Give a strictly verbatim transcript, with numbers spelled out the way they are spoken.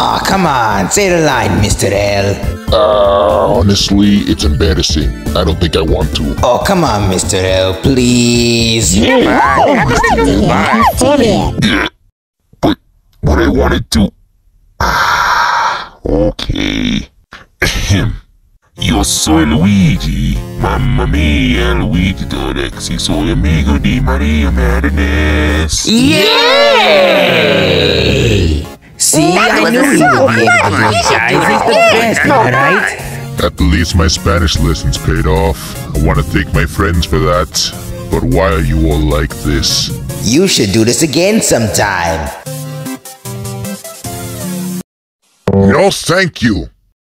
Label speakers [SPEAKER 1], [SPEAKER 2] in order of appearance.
[SPEAKER 1] Aw, oh, come on, say the line, Mister L.
[SPEAKER 2] Uh, honestly, it's embarrassing. I don't think I want to.
[SPEAKER 1] Oh, come on, Mister L, please.
[SPEAKER 2] Yeah, yeah, but what I wanted to... Okay. Io soy Luigi, mamma mia, Luigi Torex, soy amigo di Maria Madness.
[SPEAKER 1] Yay! See, I knew you would be able to do it, guys. It's the best, alright?
[SPEAKER 2] At least my Spanish lessons paid off. I want to thank my friends for that. But why are you all like this?
[SPEAKER 1] You should do this again sometime.
[SPEAKER 2] No, thank you.